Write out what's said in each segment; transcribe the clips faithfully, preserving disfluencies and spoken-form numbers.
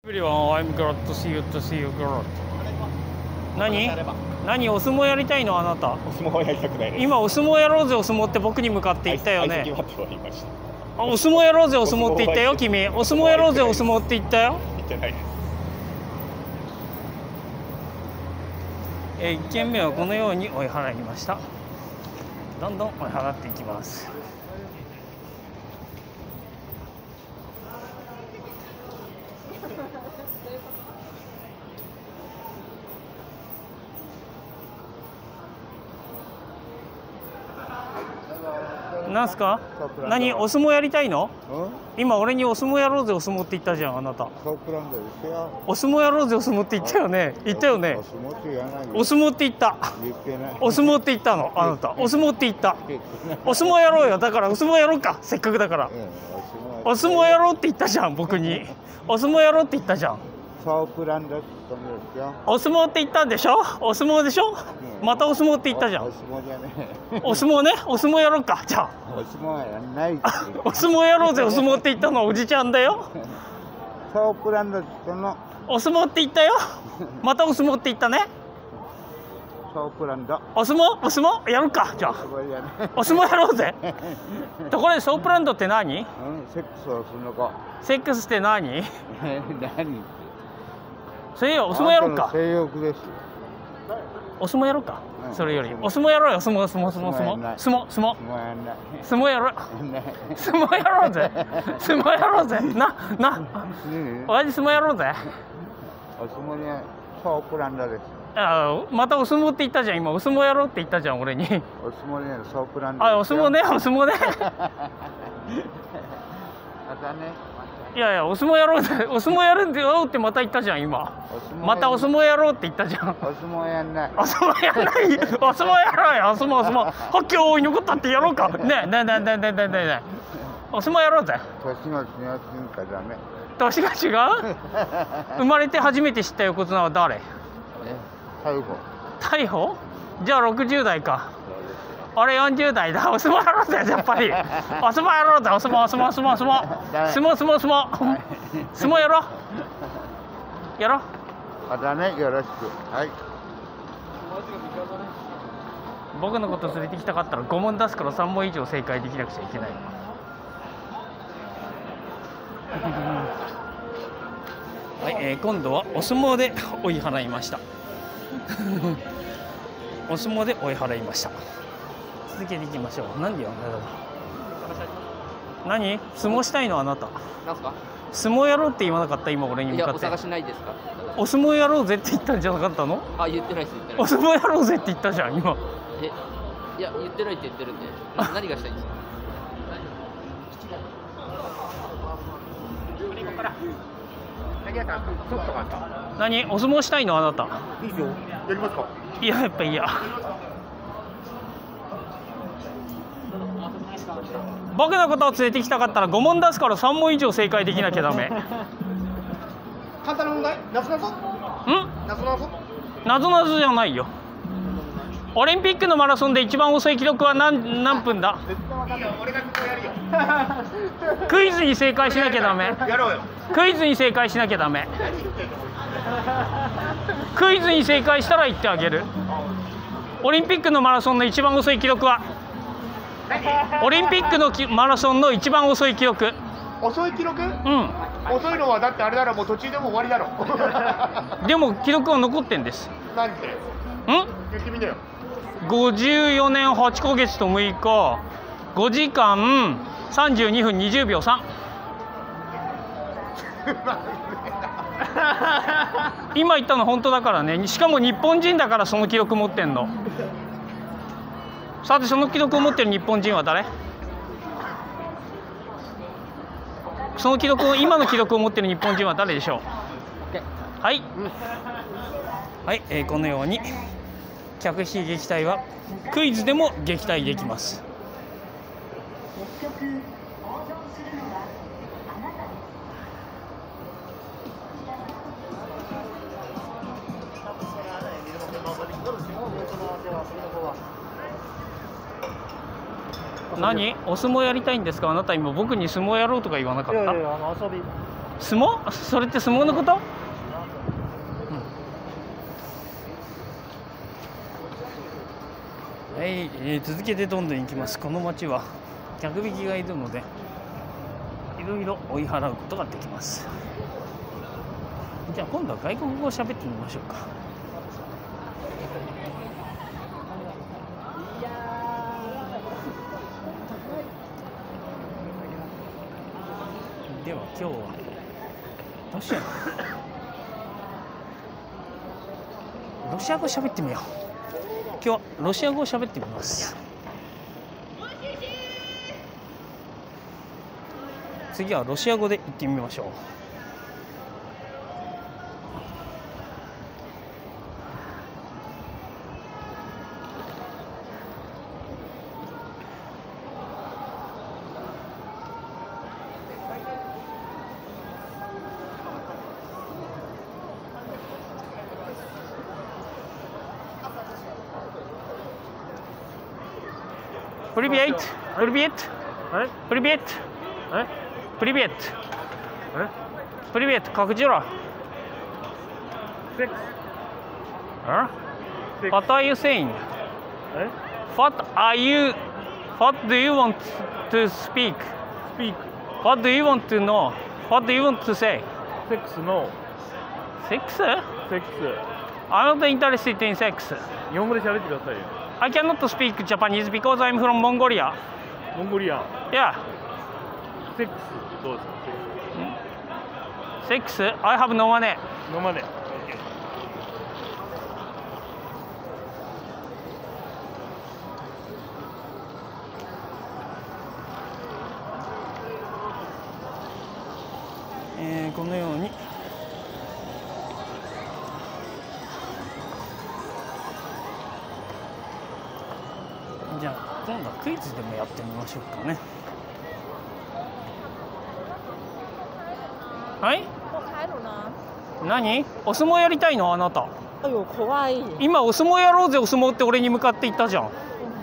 Everyone, I'm glad to see you to see you glad. 何？何お相撲やりたいのあなた？ お相撲はやりたくないです。 今お相撲やろうぜお相撲って僕に向かって言ったよね。あ、お相撲やろうぜお相撲って言ったよ君。お相撲やろうぜお相撲って言ったよ。 言ってないです。 えー、いっけんめはこのように追い払いました。どんどん追い払っていきます。なんすか？何お相撲やりたいの？今俺にお相撲やろうぜお相撲って言ったじゃんあなた。お相撲やろうぜお相撲って言ったよね。言ったよね。お相撲って言った。お相撲って言ったのあなた。お相撲って言った。お相撲やろうよ。だからお相撲やろうか。せっかくだから。お相撲やろうって言ったじゃん僕に。お相撲やろうって言ったじゃん。お相撲って言ったんでしょ。お相撲でしょ。またお相撲って言ったじゃん。お相撲ね。お相撲やろうか。じゃあお相撲やんない。 お相撲やろうぜお相撲って言ったのはおじちゃんだよ。お相撲って言ったよ。またお相撲って言ったね。お相撲お相撲やるか。じゃあお相撲やろうぜ。ところでソープランドって何？ セックスをするのか。 セックスって何？ 何？ そういやお相撲やろうか。 性欲です。 お相撲やろうか。それよりお相撲やろうよ。相撲相撲相撲相撲相撲相撲相撲やろう。相撲やろうぜ。相撲やろうぜ。なな親父相撲やろうぜ。 お相撲にはソープランドです。 あ、またお相撲って言ったじゃん今。お相撲やろうって言ったじゃん俺に。 お相撲にはソープランド。 あ、お相撲ねお相撲ね。 またね。 いやいやお相撲やろうぜ。お相撲やるんだよってまた言ったじゃん今。またお相撲やろうって言ったじゃん。 お相撲やんない。 お相撲やんない。お相撲やろうよ。お相撲お相撲。はっきょう残ったってやろうか。ねねねねねねね。お相撲やろうぜ。 年が違うからダメ。 年が違う？生まれて初めて知った横綱は誰？ 逮捕。 逮捕？じゃあろくじゅう代か。俺よんじゅう代だ。お相撲やろうぜやっぱり。お相撲やろうぜ。お相撲お相撲お相撲お相撲相撲相撲相撲相撲やろう。やろう。 またねよろしく。はい。 僕のこと連れてきたかったらご問出すからさん問以上正解できなくちゃいけない。はい、えー、今度はお相撲で追い払いました。お相撲で追い払いました。続けていきましょう。何でよ何相撲したいのあなた。 なんすか？ 相撲やろうって言わなかった今俺に向かって。 いやお探しないですか？ お相撲やろうぜって言ったんじゃなかったの？ あ、言ってないです言ってない。 お相撲やろうぜって言ったじゃん今。 え、いや言ってないって言ってるんで。何がしたいんですか？ 何お相撲したいのあなた。 いいですよ。やりますか？ いややっぱいいや。僕のことを連れてきたかったらご問出すからさん問以上正解できなきゃダメ。 簡単な問題？なぞなぞ？ん？なぞなぞ？ なぞなぞじゃないよ。オリンピックのマラソンで一番遅い記録は何何分だ？ 俺がここやるよ。 クイズに正解しなきゃダメ。 やろうよ。 クイズに正解しなきゃダメ。クイズに正解したら言ってあげる。オリンピックのマラソンの一番遅い記録は？オリンピックのマラソンの一番遅い記録。 遅い記録？うん。 遅いのはだってあれだろ、もう途中でも終わりだろ。 でも記録は残ってんです。 何て？ん？言ってみなよ。 ごじゅうよねんはちかげつとむいか、ごじかんさんじゅうにふんにじゅうびょうさん。今言ったの本当だからね。しかも日本人だからその記録持ってんの。さてその記録を持ってる日本人は誰？その記録を今の記録を持ってる日本人は誰でしょう？はい、はい、えー、このように客引き撃退はクイズでも撃退できます。何お相撲やりたいんですかあなた。今僕に相撲やろうとか言わなかった？ いやいやあの遊び相撲？それって相撲のこと？うん、はい、えー、続けてどんどん行きます。この町は客引きがいるのでいろいろ追い払うことができます。じゃあ今度は外国語を喋ってみましょうか。では今日はロシアロシア語喋ってみよう。今日はロシア語を喋ってみます。次はロシア語で言ってみましょう。Привет, привет, привет, привет, привет, как дела? What are you saying? What are you? What do you want to speak? Speak. What do you want to know? What do you want to say? Sex no. Sex? Sex. I'm not interested in sex. 日本語で喋ってくださいよ。 I cannot speak Japanese because I'm from Mongolia. モンゴリアン。 Yeah. セックスどうですか？ Sex? I have no money. 飲まね。 えー、このようにじゃあ今度はクイズでもやってみましょうかね。はい？何？お相撲やりたいのあなた？ あよ怖い。 今お相撲やろうぜお相撲って俺に向かって言ったじゃん。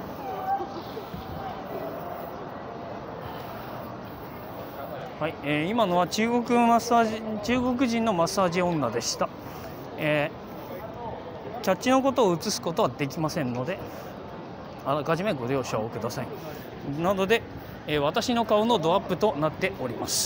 はい、えー、今のは中国マッサージ中国人のマッサージ女でした。えー、キャッチのことを映すことはできませんのであらかじめご了承ください。なので、えー、私の顔のドアップとなっております。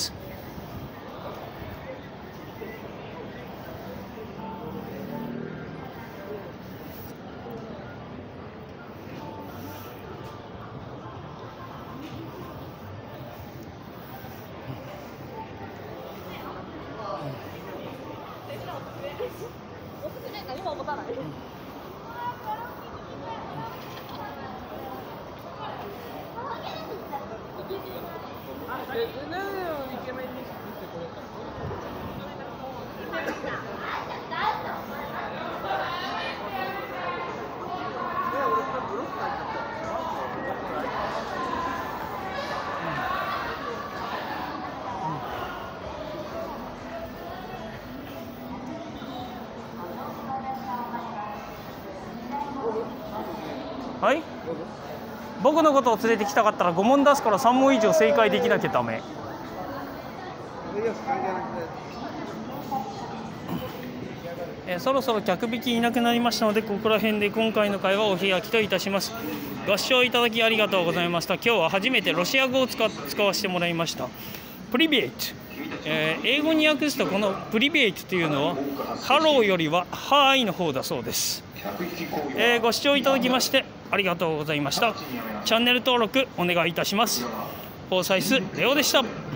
はい、僕のことを連れてきたかったらご問出すからさん問以上正解できなきゃダメ。えー、そろそろ客引きいなくなりましたのでここら辺で今回の会話をお開きといたします。ご視聴いただきありがとうございました。今日は初めてロシア語を使使わせてもらいました。プリベート、えー、英語に訳すとこのプリベートというのはハローよりはハーイの方だそうです。えー、ご視聴いただきましてありがとうございました。チャンネル登録お願いいたします。フォーサイスレオでした。